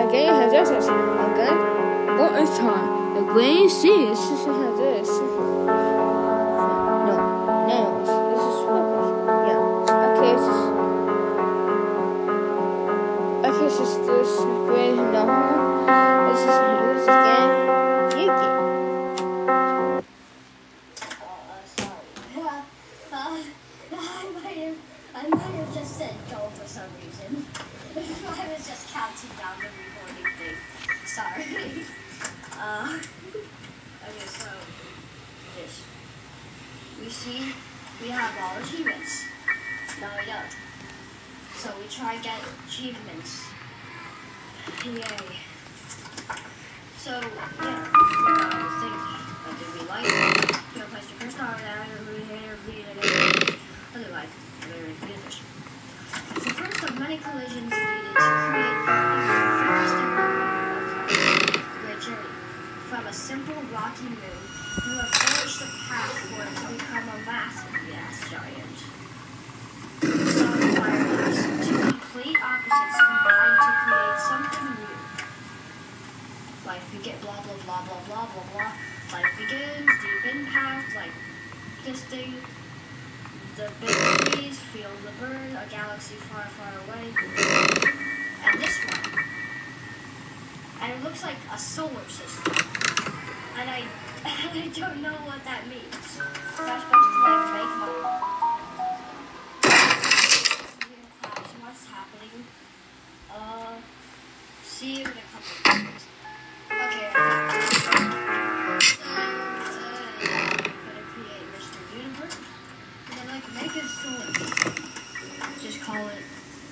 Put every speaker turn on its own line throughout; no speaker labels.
game has this. A gun. Bonus time. The green sea. This has this. No. Nails. This is swimmers. Yeah. Okay, this is this green. No. This is again. Yuki.
Sorry. I might have just said go for some reason. I was just counting down the recording thing. Sorry. Okay, so this. We see we have all achievements. No, we don't. So we try and get achievements. Yay. So, yeah. Things. Did we like it? You know, place your first star there. Otherwise, very users. The first of many collisions needed to create the first great journey. From a simple rocky moon, you have forged a path for it to become a massive gas giant. Some fires, two complete opposites combine to create something new. Life begins, blah blah blah blah blah blah blah. Life begins, deep impact, like this thing. The big trees, feel the burn, a galaxy far, far away. And this one. And it looks like a solar system. And I don't know what that means. So I'm supposed to like make my what's happening? See you in a couple of minutes. Okay. Make it solar. Just call it.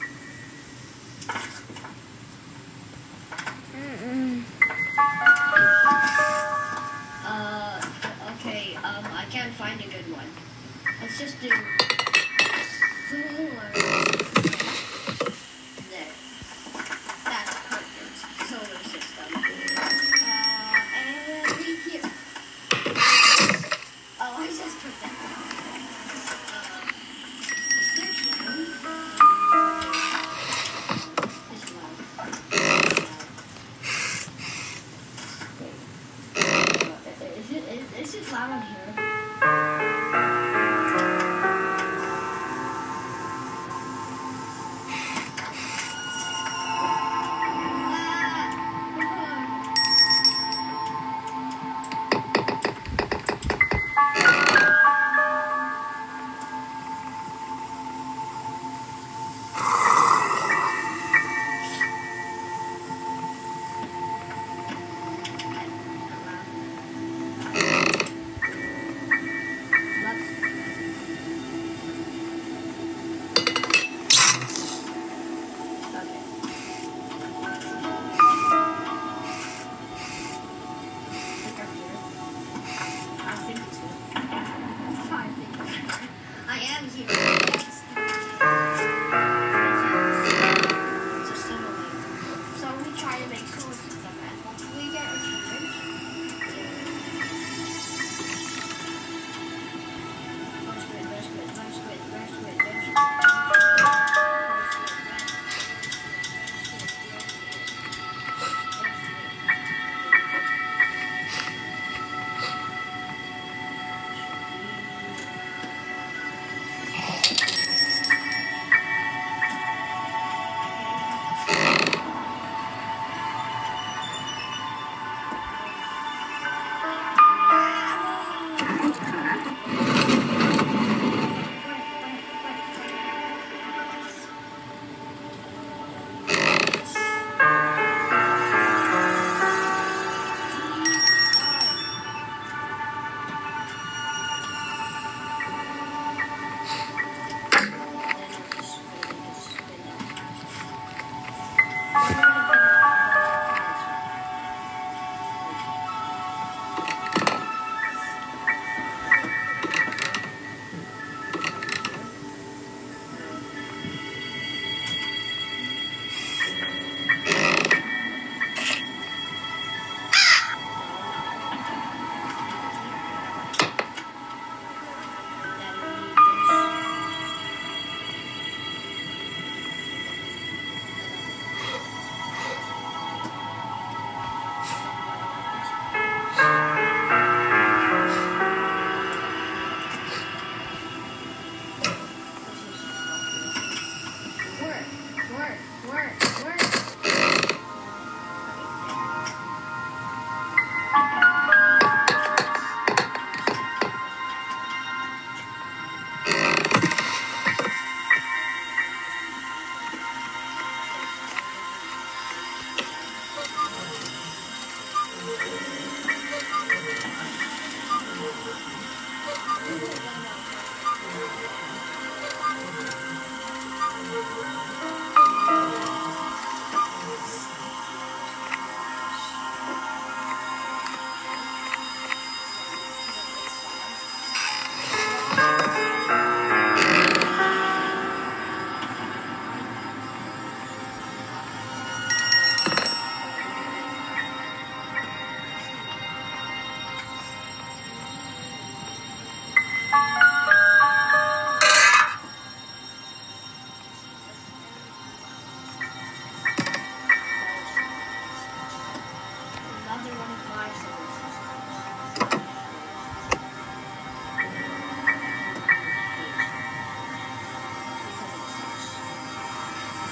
Okay. I can't find a good one. Let's just do solar. There. That's perfect. Solar system. And here. Oh, I just put that. Is it loud in here?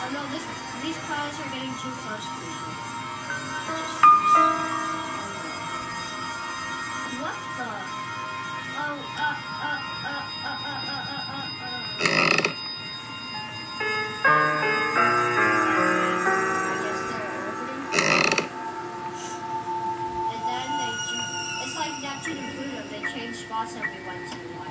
Oh no, these clouds are getting too close to each other. What the? Oh, I guess they're orbiting. And then it's like Neptune and Pluto, they change spots every once in a while.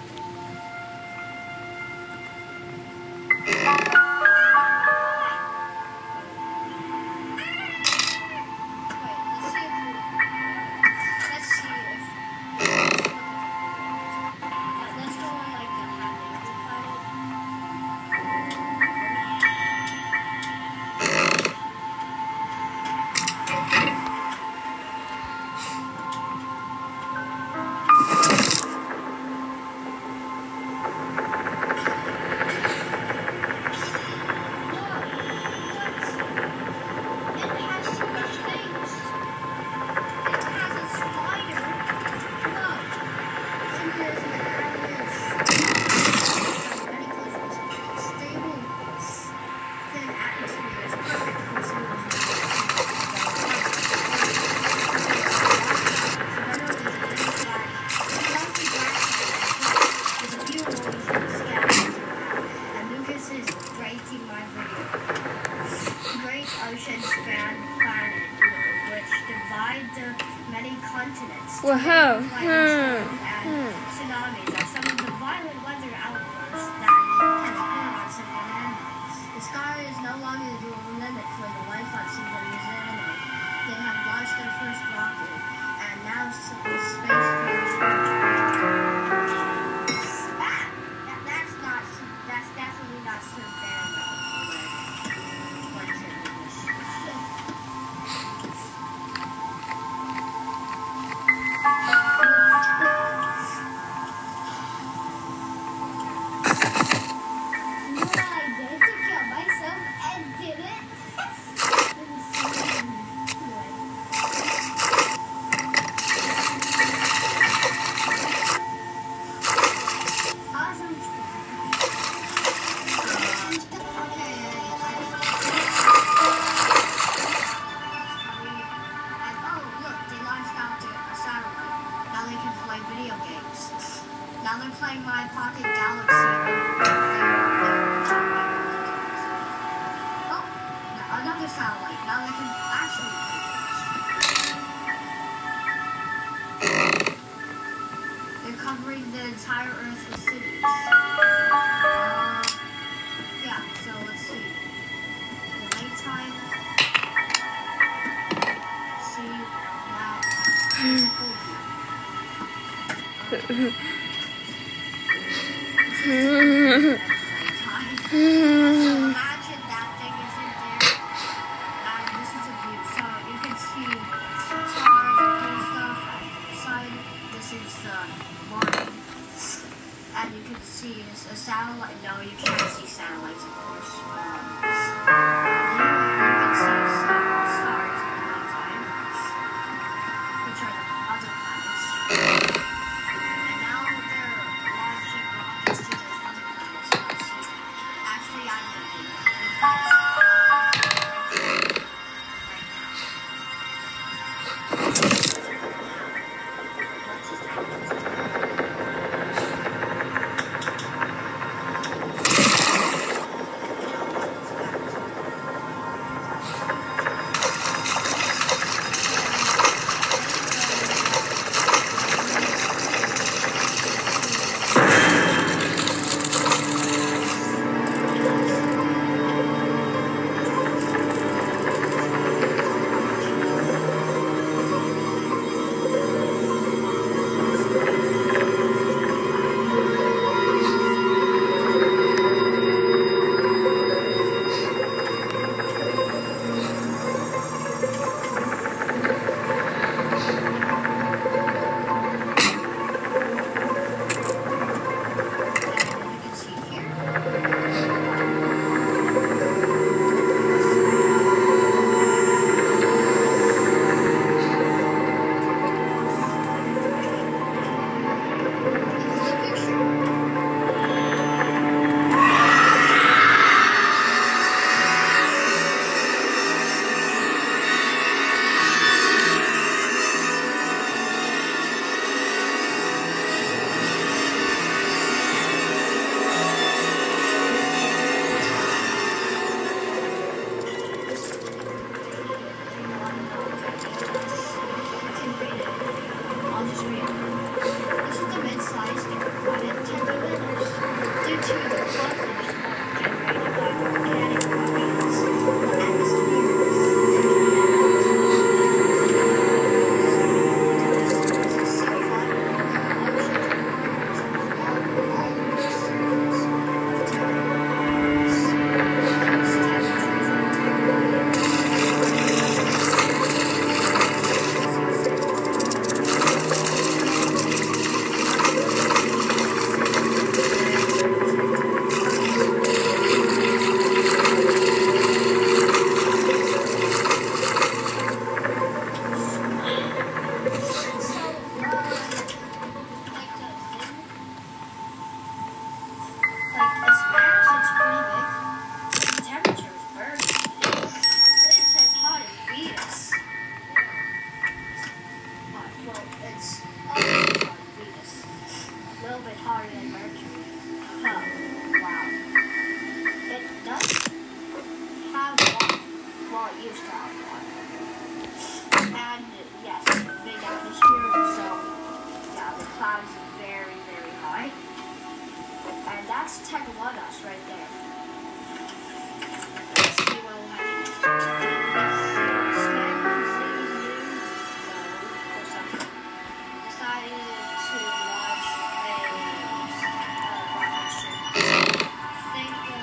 Wow.
Tsunamis are some of the violent weather outbursts that can occur on Savannah. The sky is no longer the limit for the life on Savannah. They have launched their first rocket, and now Space Force. That's definitely not Savannah. Now they're playing My Pocket Galaxy. Oh, another satellite. Now they can actually play. They're covering the entire Earth with cities. Yeah, so let's see. The nighttime. See, now. Imagine that thing isn't there. And this is a view. So you can see stars and stuff. Sun. This is the morning. And you can see a satellite. No, you can't see satellites, of course. You can see stars in the nighttime, which are the other planets. it used to have one. And yes, big atmosphere, so yeah, the clouds are very, very high. And that's Tegelotus right there. Let's see what we'll have next. Decided to watch a rocket stream. Thank you.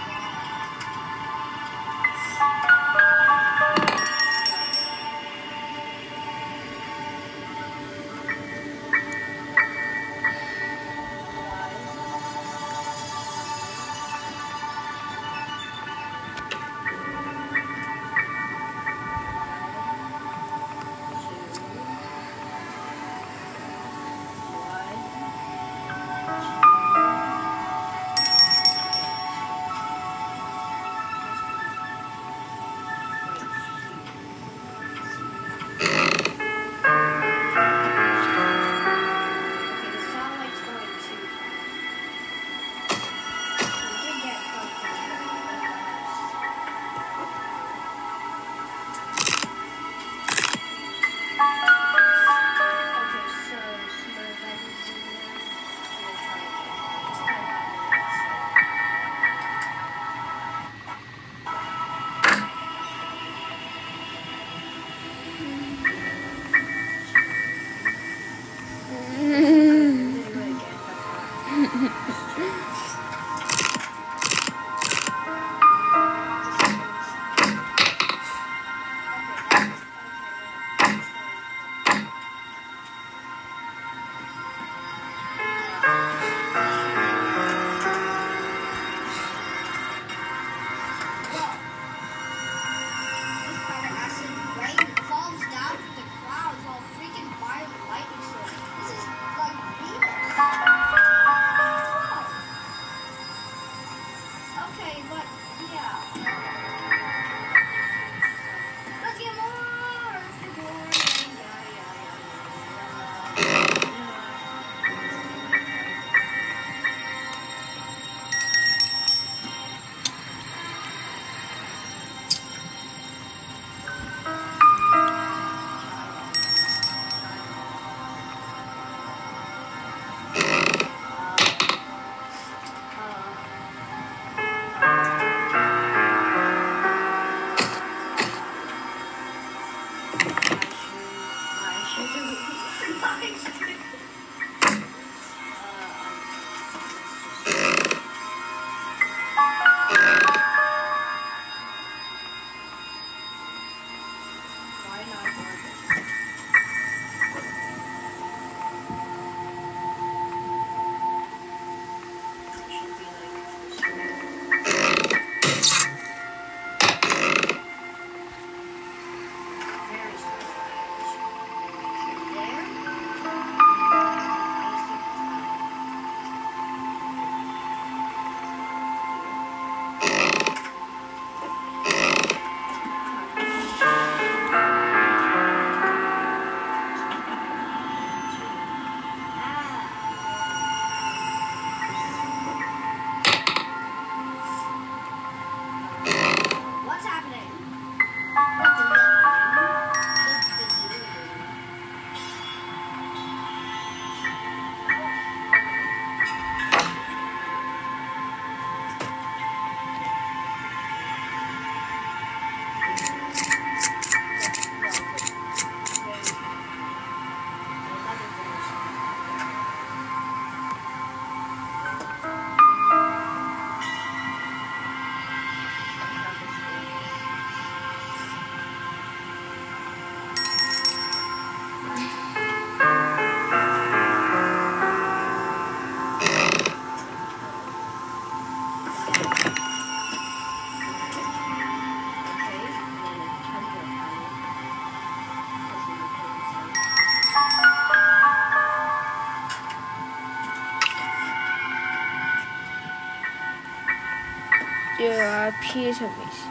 这P什么意思？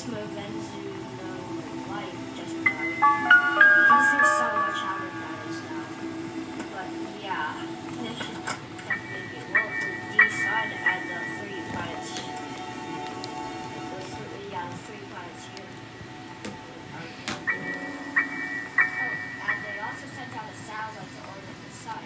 Smovenzu life just died. He's in so much outer planets now. But yeah, this should definitely be well if we decide to add the 3 planets. The 3 planets here. Oh, and they also sent out a satellite to orbit the sun.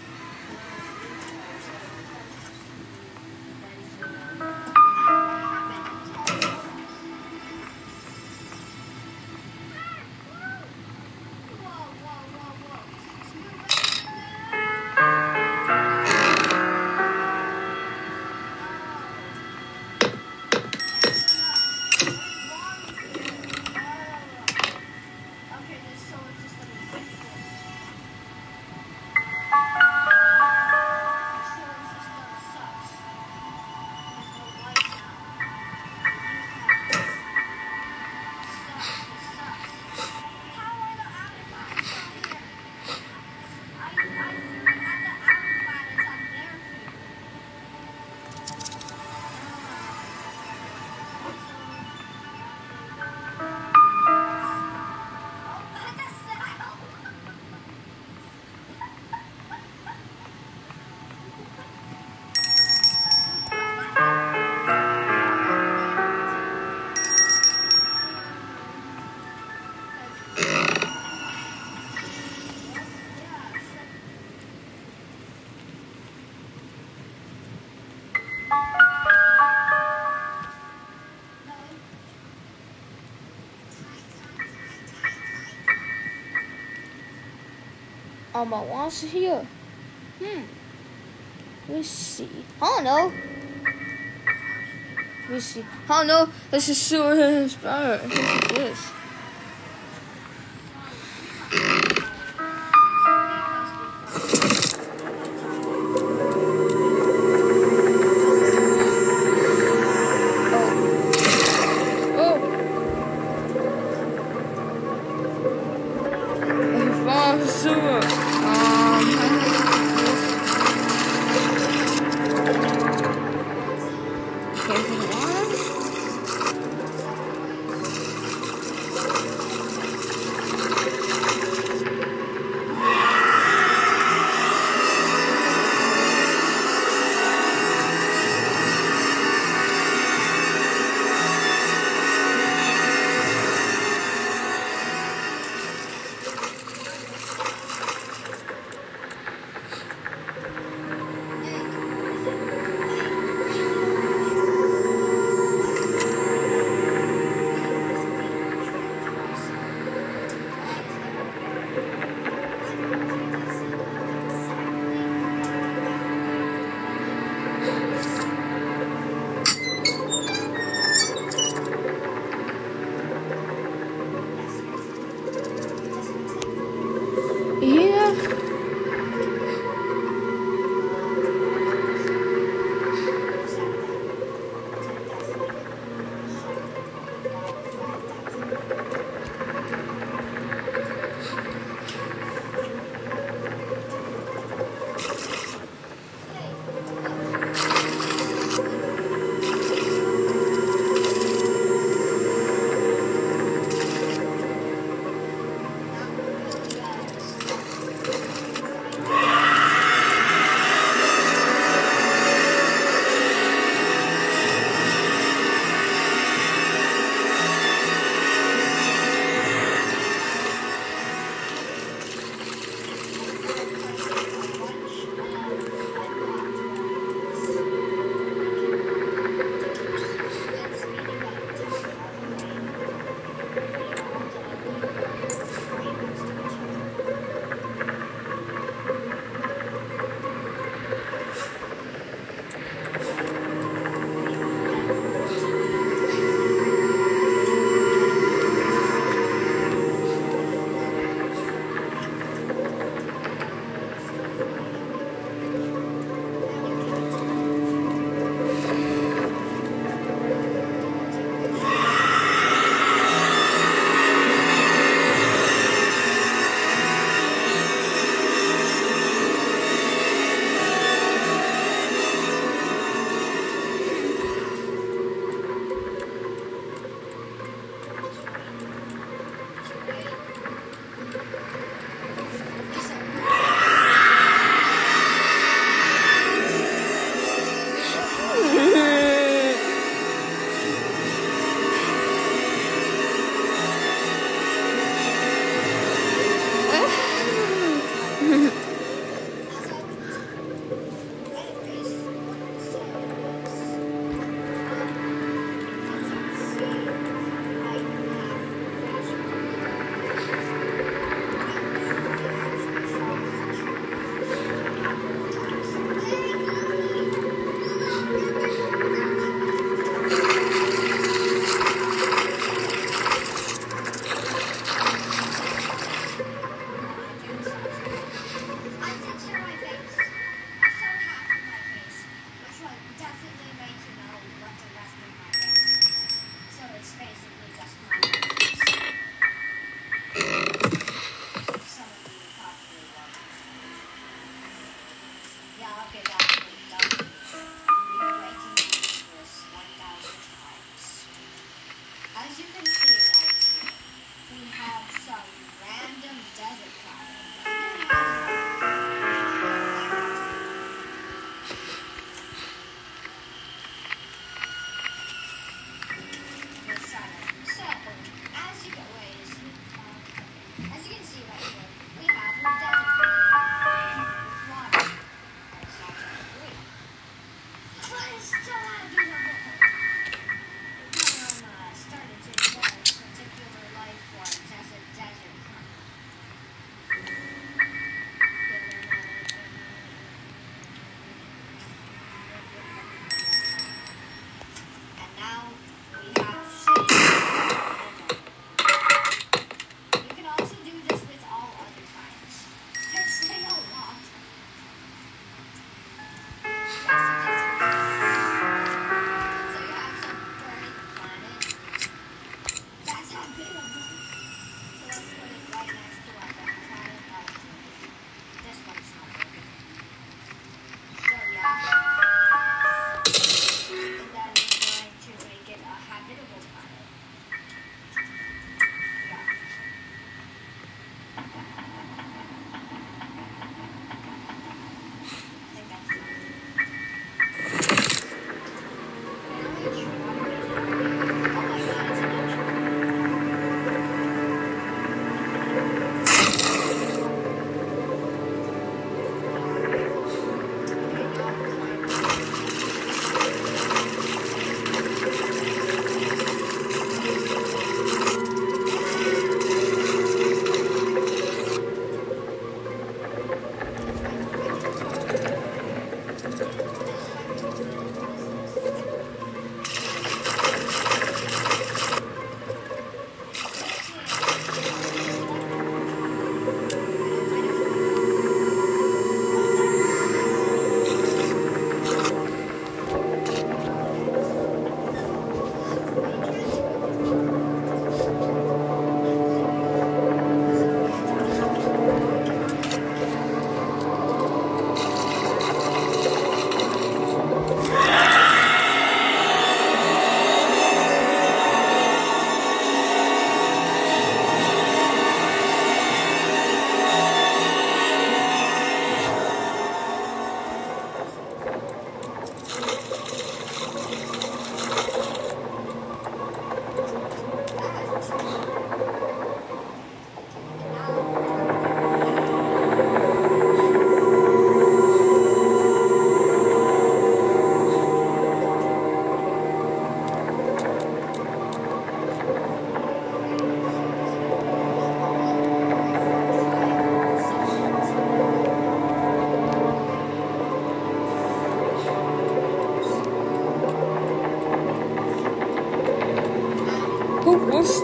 What's here? Let's see. I don't know. Let's see. I don't know. Let's just see what his power is.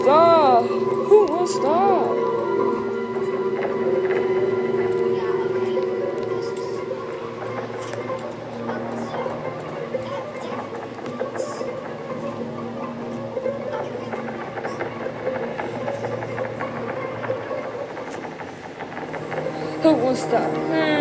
stop? Who will stop? Who will stop?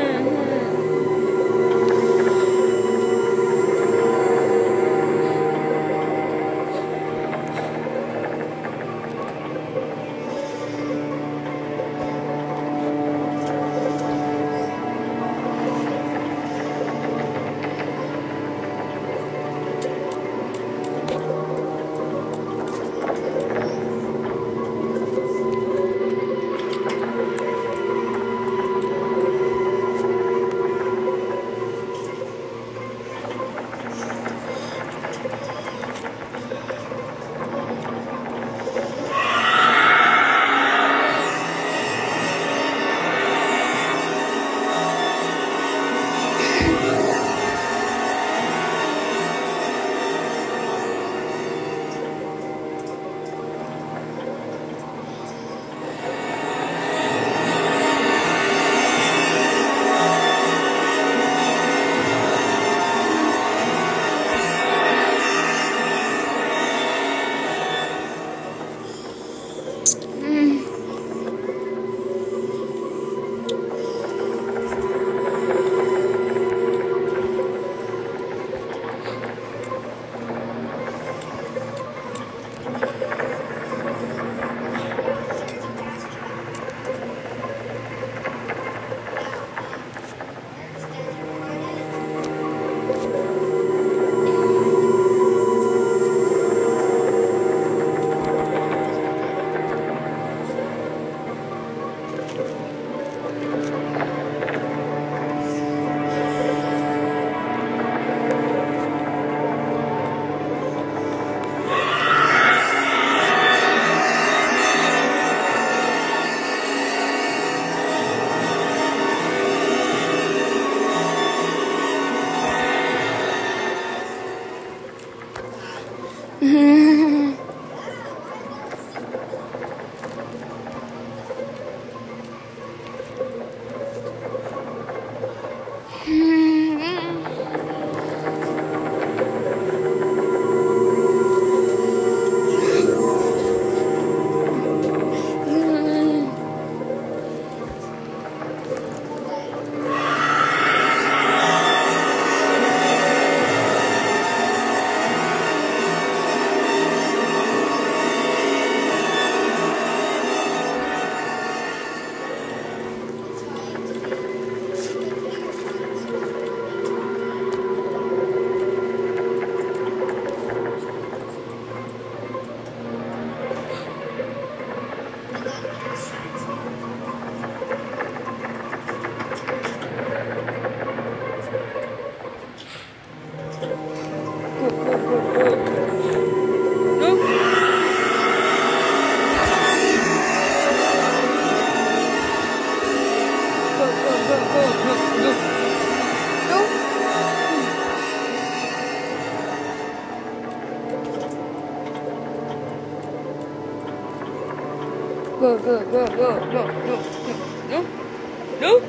Go, go, go, go, no, no, no, no, no.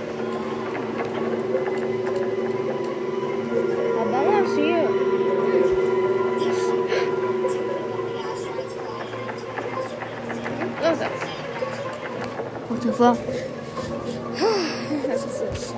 I want to see you. Okay. What the fuck? That's this.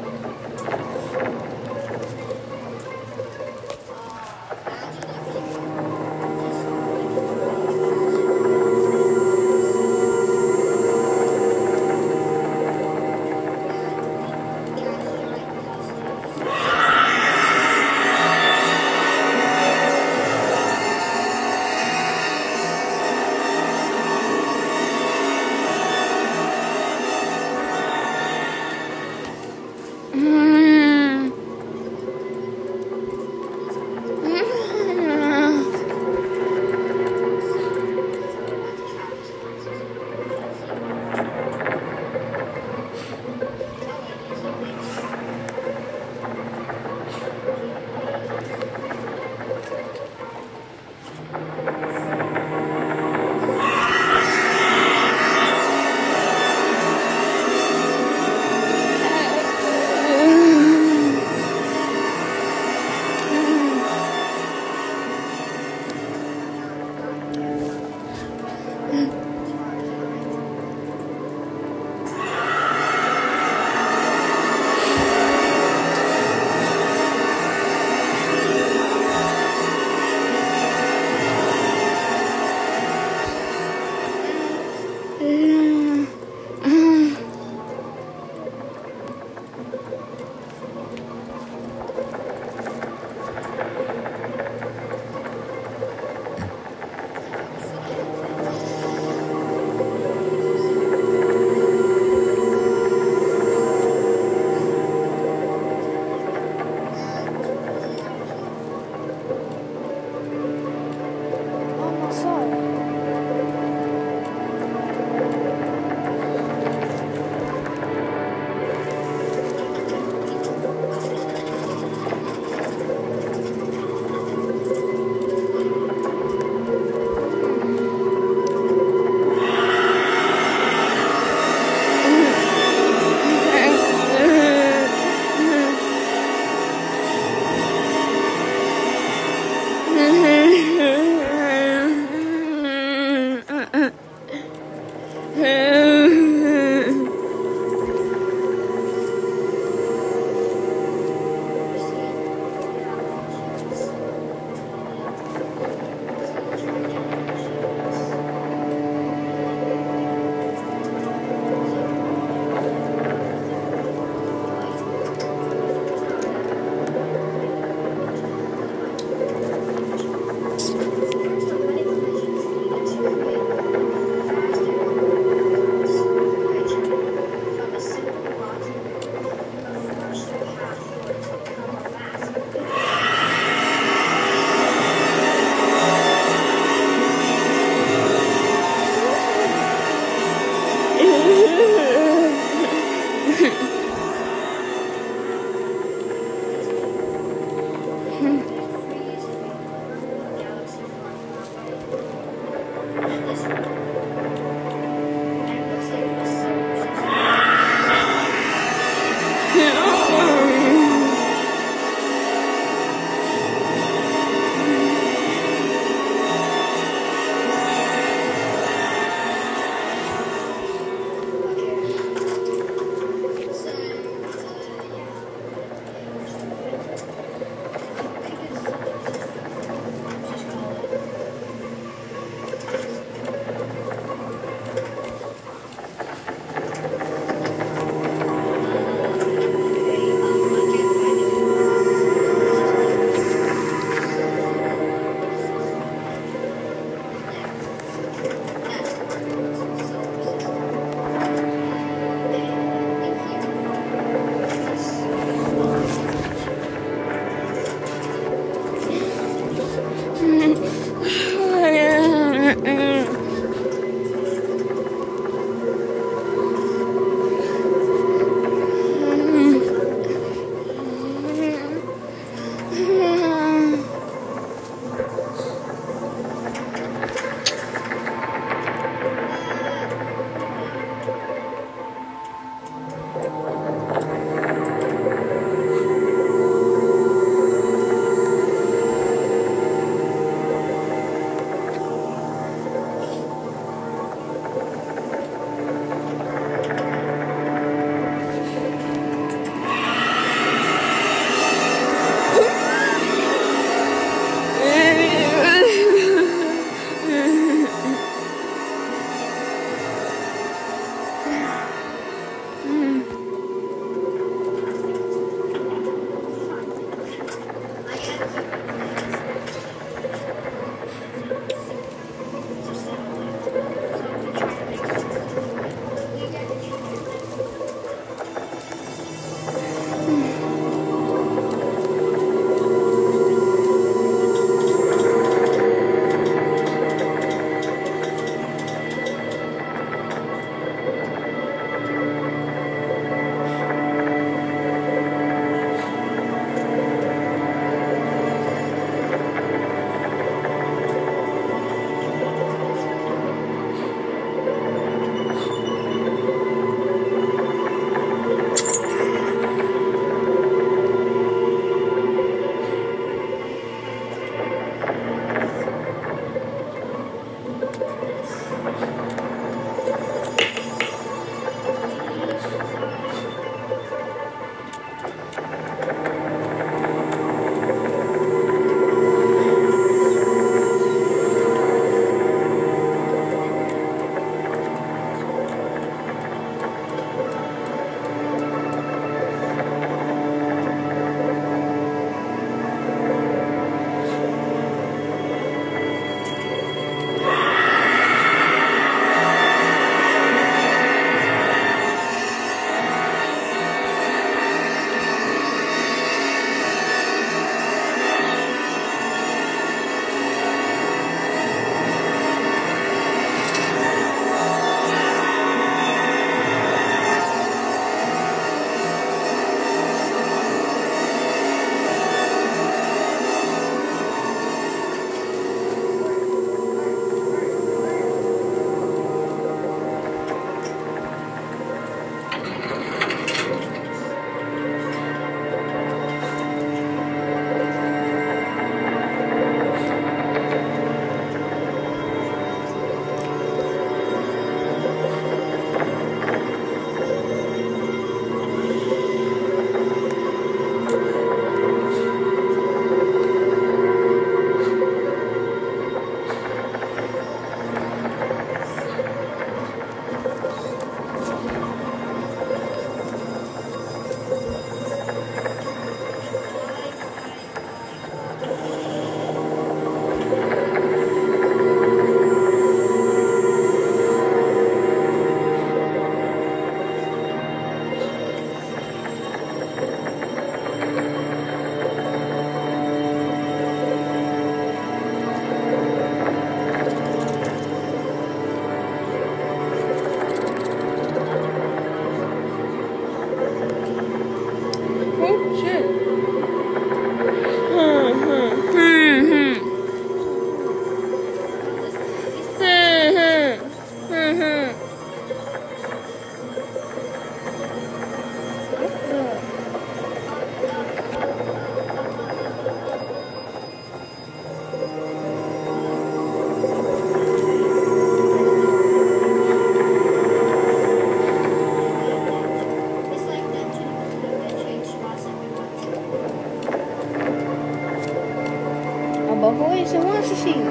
宝宝为什么是信？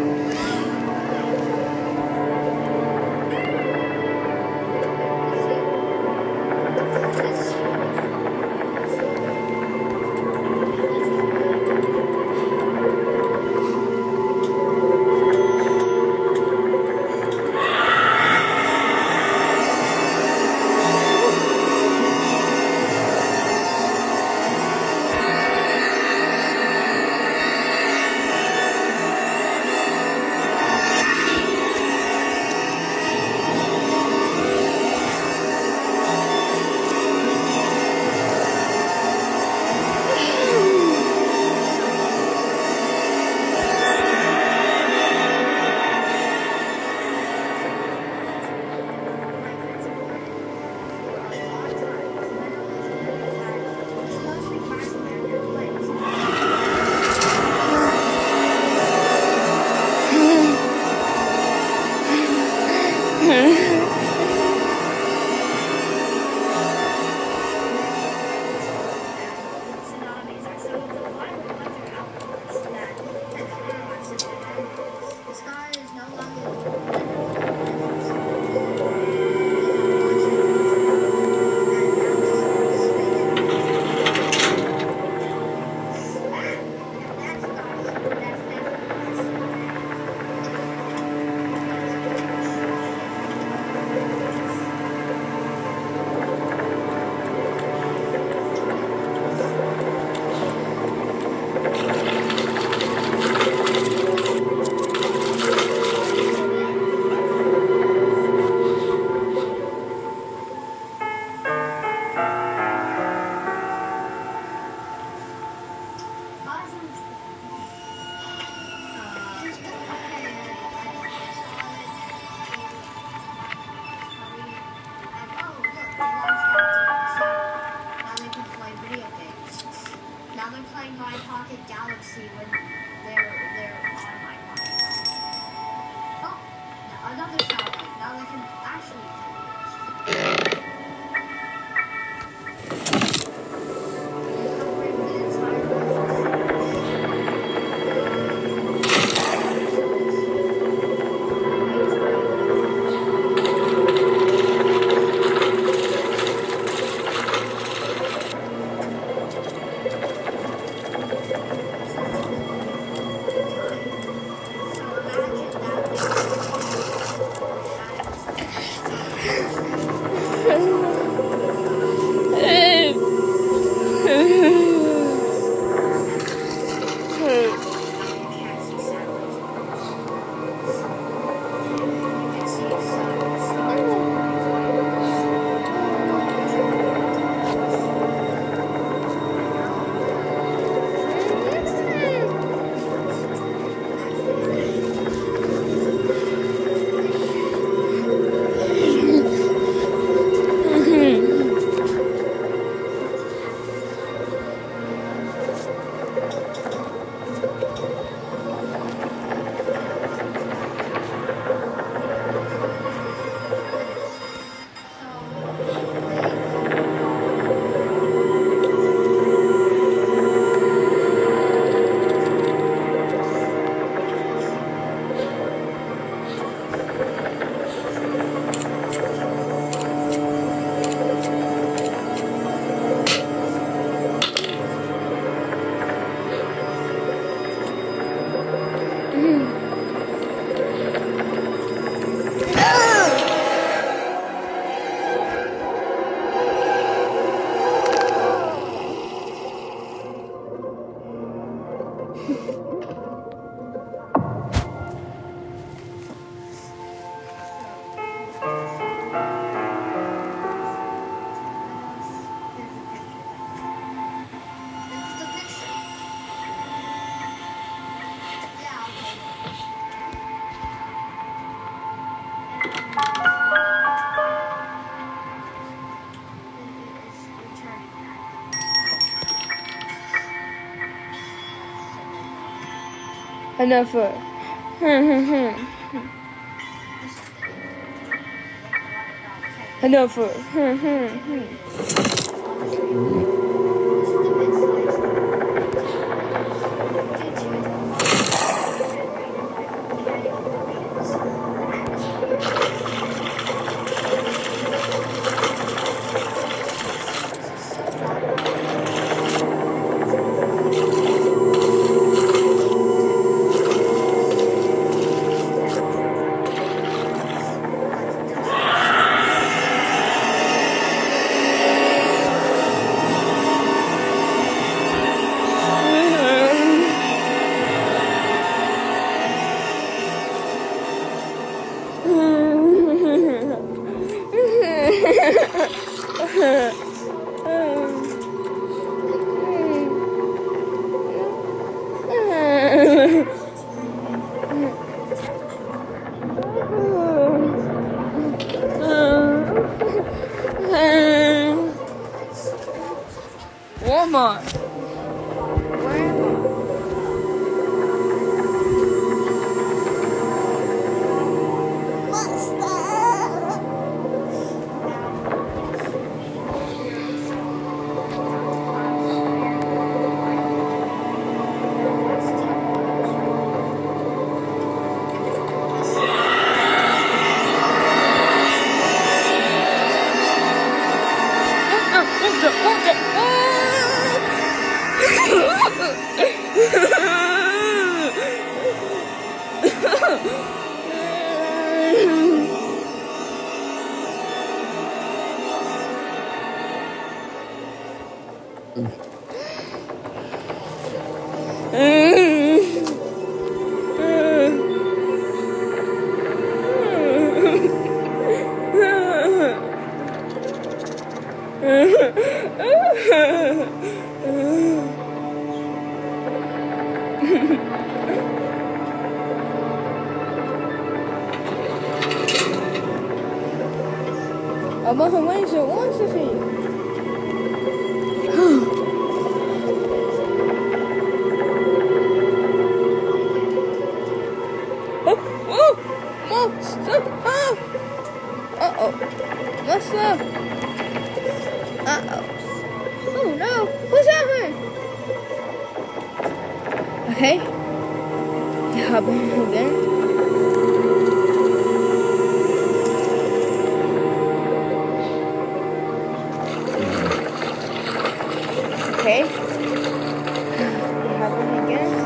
Enough. Enough. Aber für manche Ohren ist es Monster! Uh-oh. Monster! Uh-oh. Oh no! What's happening? Okay. Hop in again. Okay. Hop in again.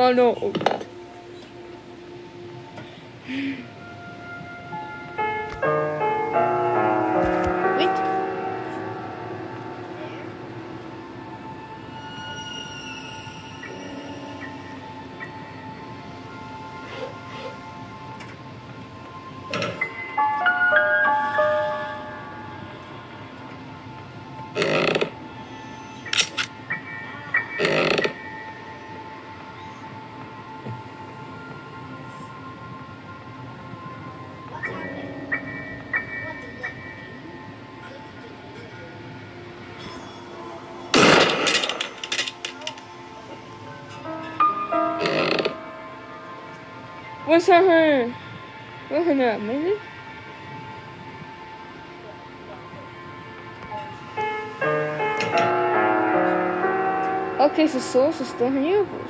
Oh no. Wait.
What's happening? What did that
What's her? What's her name? Minnie? Okay, so source is still renewables.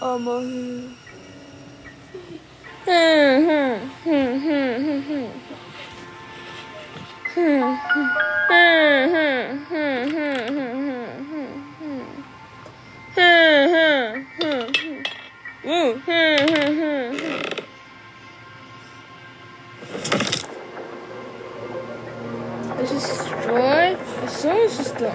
Let's destroy the solar system.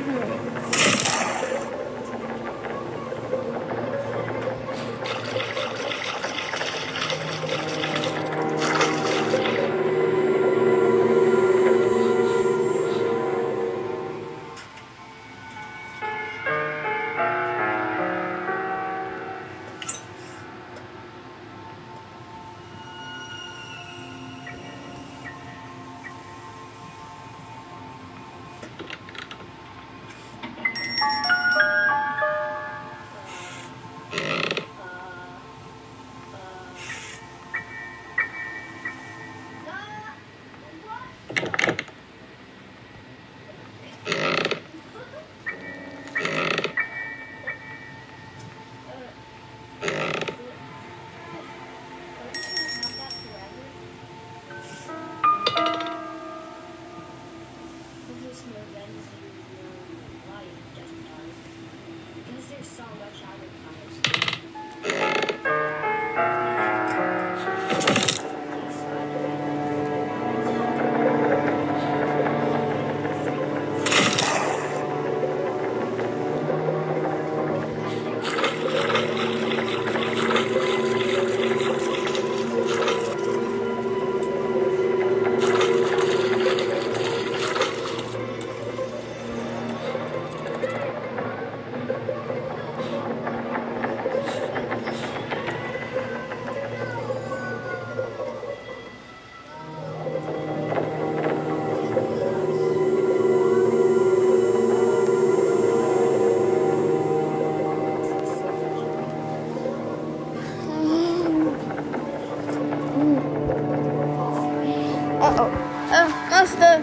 Monster!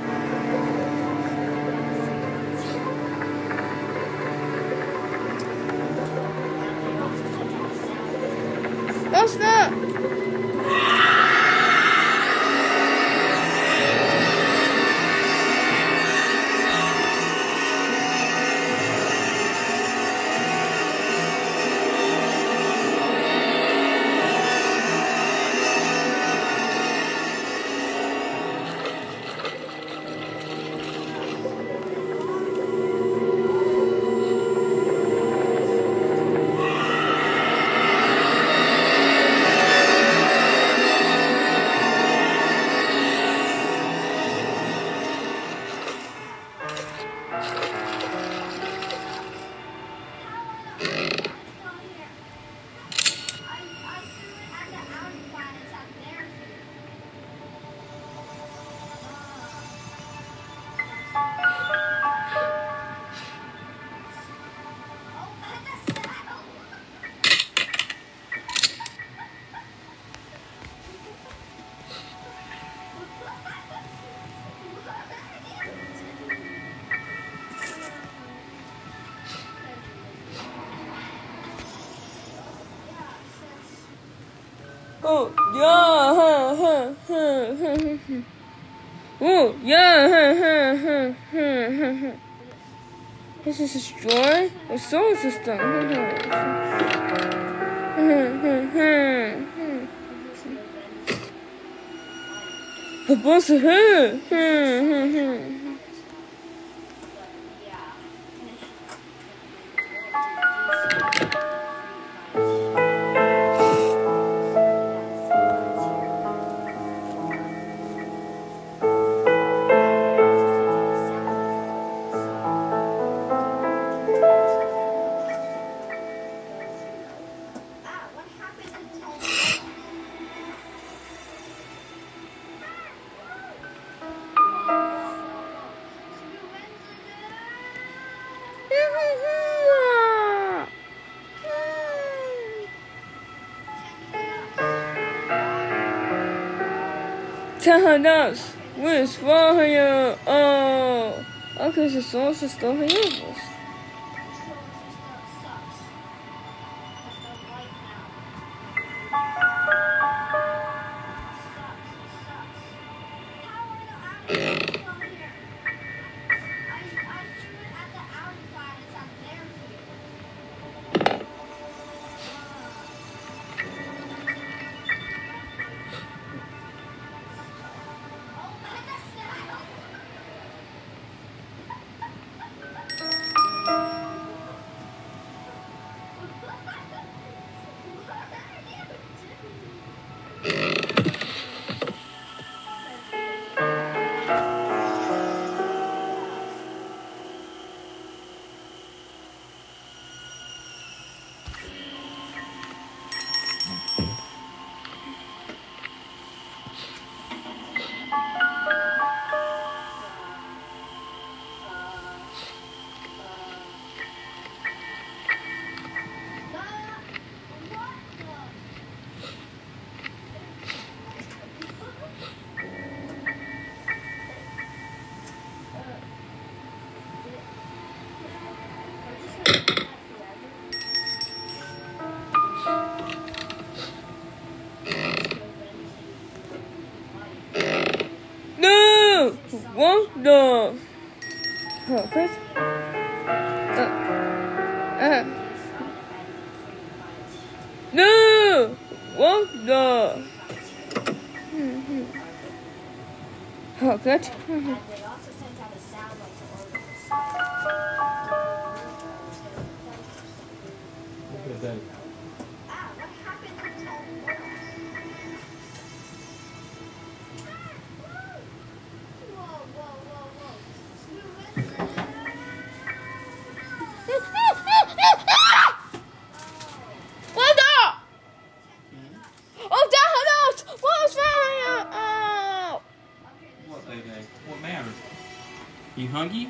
Monster! Oh yeah, oh yeah, this is destroy the solar system. The boss of her. Tahanas, with fire. Oh, okay, the source is still here.
Well, here. I threw it at the outer side. It's up there here. Oh, look at the saddle.
No! What the? Oh, Chris? No! What the? Oh, good.
They also sent out a satellite to orbit.
Look at that.
Ah, what happened to the world? Whoa.
What the? Oh, that hurt! What's wrong? Oh!
What, baby? What matter? You hungry?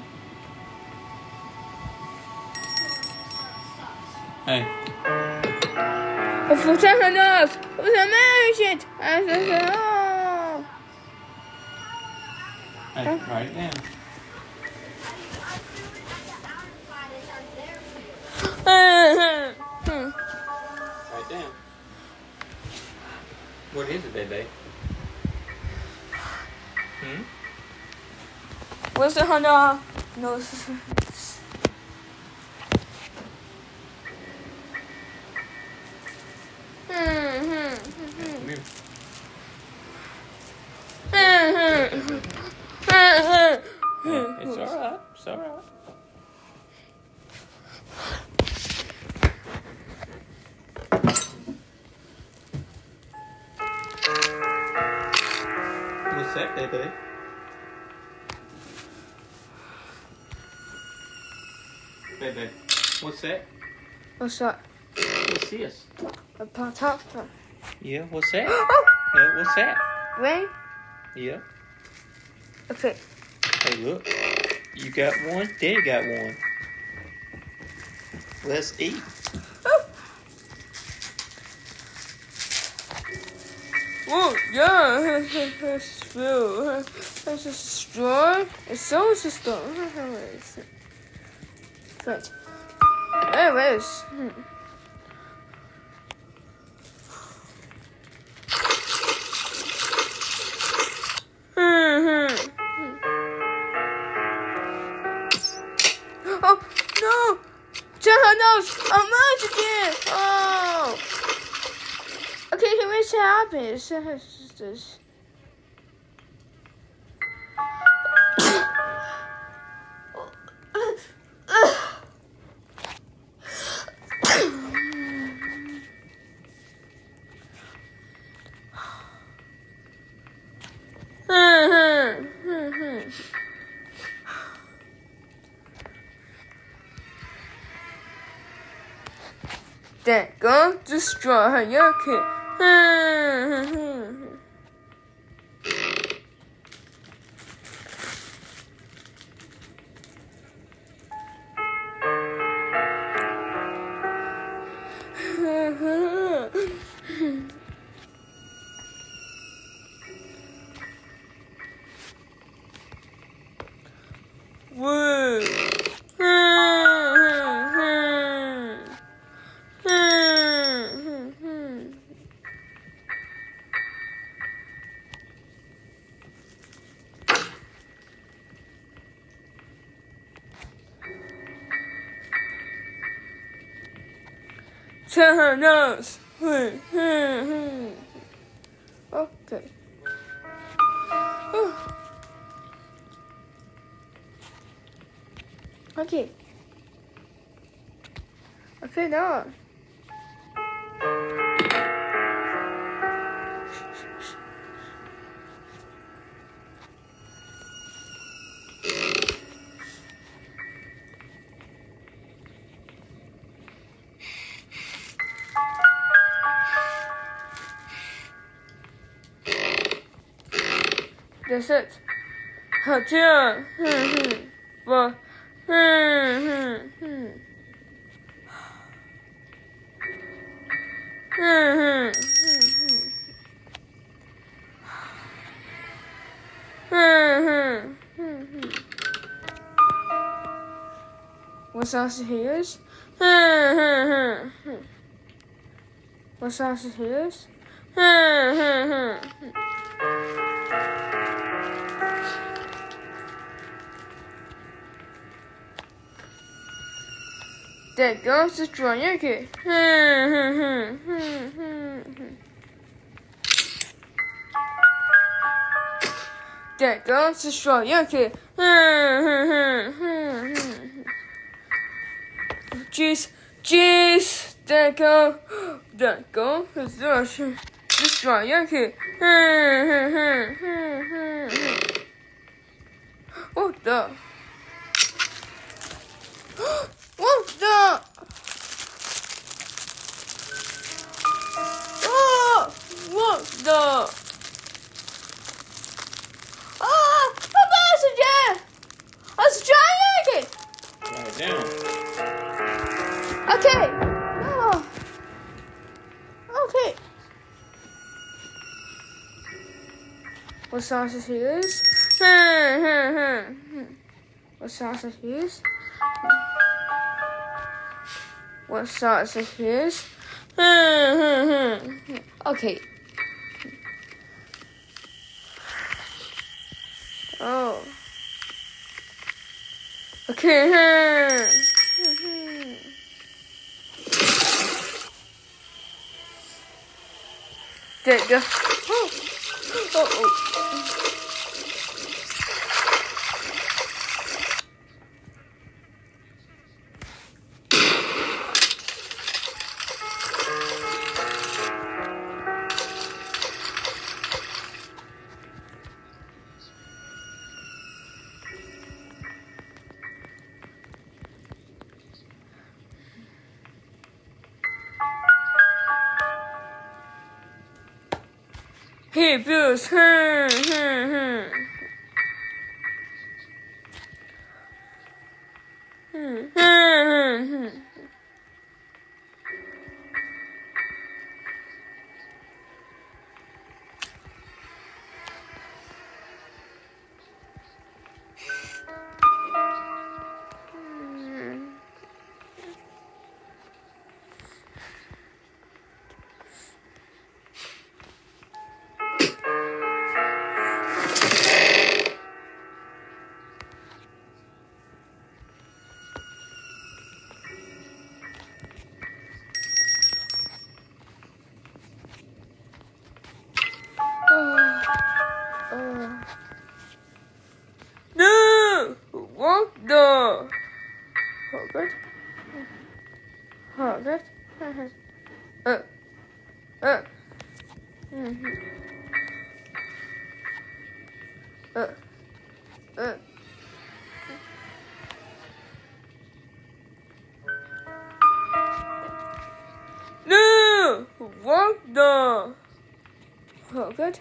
Hey.
Oh, for second us! What's the matter? I said, oh!
Hey, write it down. Write down. What is it, baby?
Where's the Honda? No,
Come here. Yeah, it's alright. It's alright. What's that, baby? Baby, what's that?
What's that?
What's this?
A top.
Yeah, what's that?
Oh!
Yeah, what's that?
Ring?
Yeah.
Okay.
Hey, look. You got one. Daddy got one. Let's eat.
Oh, yeah. It's true. It's a straw. It's so straw. Right. There it is. Oh, no! Jenna knows! I'm out again! Oh! Okay, can we see what happens? Then go destroy her yolk. Woo! turn her nose. Okay. Okay. Okay, now. That's it. 好，这样，我，What sauce is his? What sauce is his? There goes the Yankee. There goes the Yankee. Jeez, there goes the Yankee. What the? What the? Oh, what the? Oh, I'm oxygen! Oxygen!
Lie down.
Okay. Oh. Okay. What sauce is his? What sauce is his? What sauce is his? Okay. Oh. Okay. There you go. Oh. Hey, Bruce. No! What the? Oh, good. Oh, good. No! What the? Oh, good.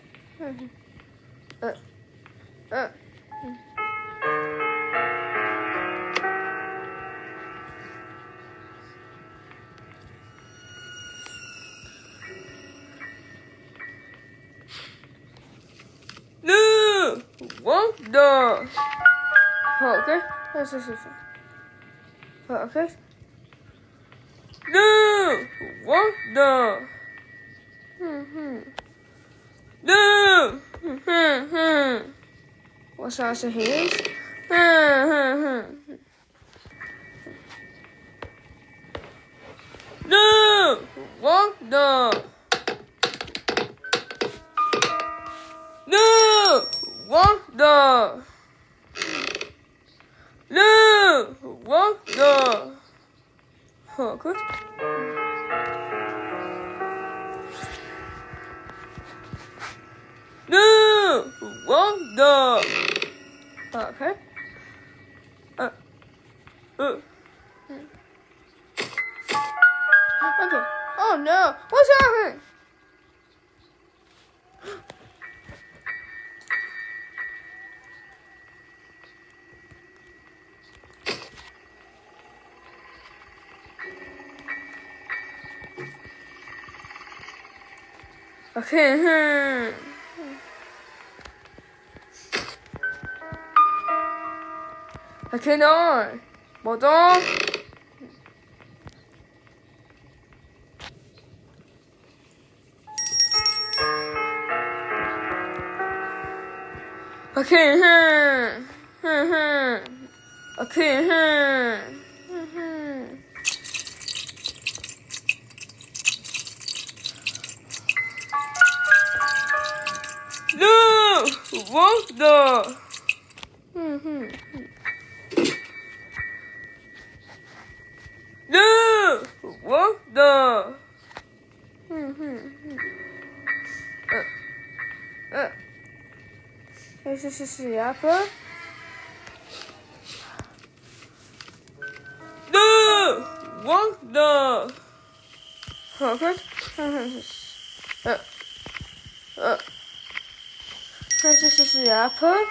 No! What the? Oh, okay. That's just it. Oh, okay. No! What the? No! What sauce is his? No! 我的。No， 我的。No， 我的。好，good。No， 我的。OK。Okay. Oh no! What's happening? Okay. Okay, no. Hold on. Okay, okay, No, what the? No, what the? This is the apple. No, what the? Okay. This is the apple.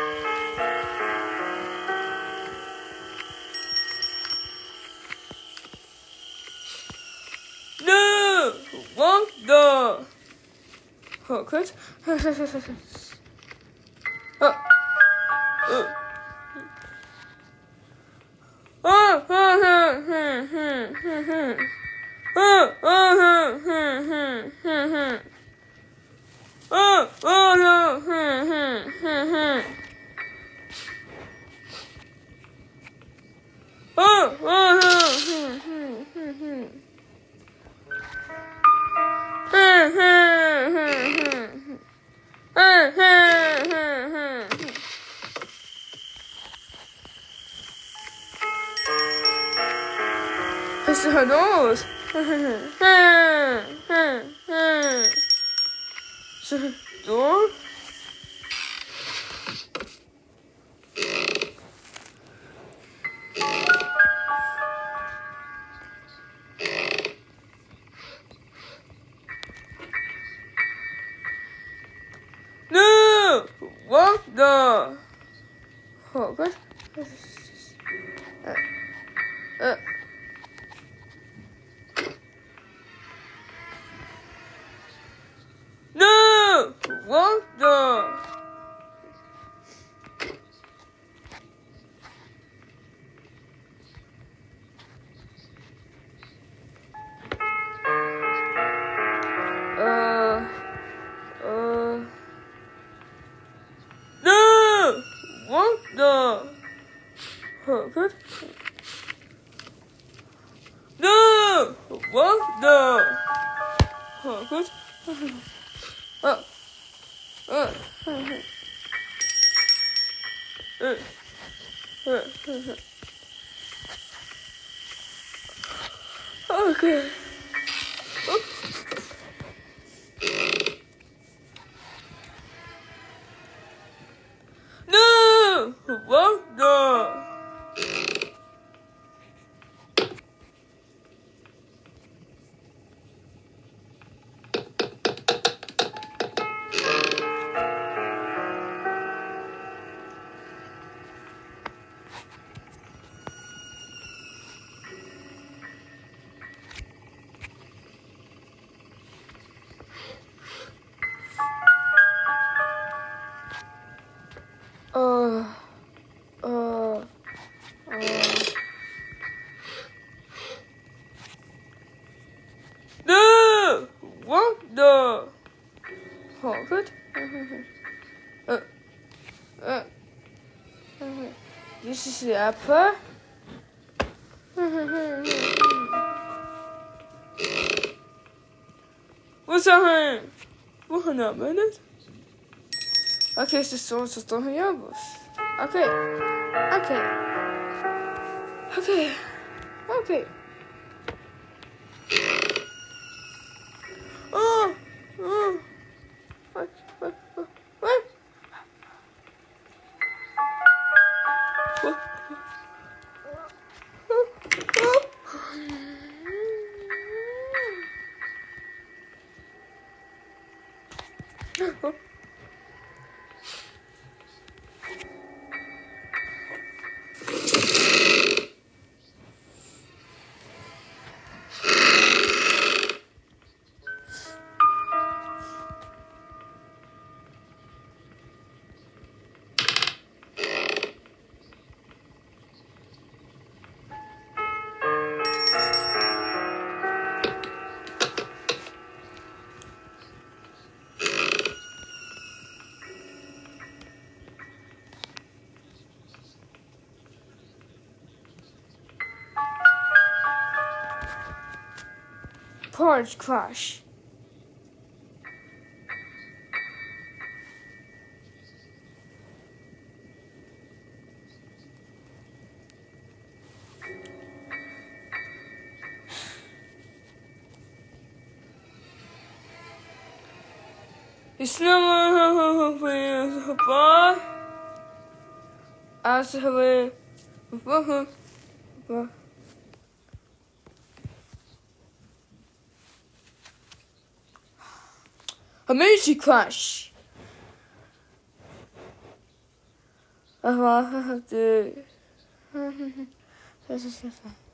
No, what the? Okay. It's her nose. Door. No! What the? Oh, good. No! What the? No! What the? Oh, good. No! What the? Oh, good. Okay. No! What the? No! What the? Oh, good. This is the apple. Wohin? Wohin haben wir das? Okay, es ist so, es ist doch ein Jabus. Okay. Okay. Okay. Okay. Oh. Oh. What? What? What? What? What? Porridge crush. It's not a as a music crush. I have to.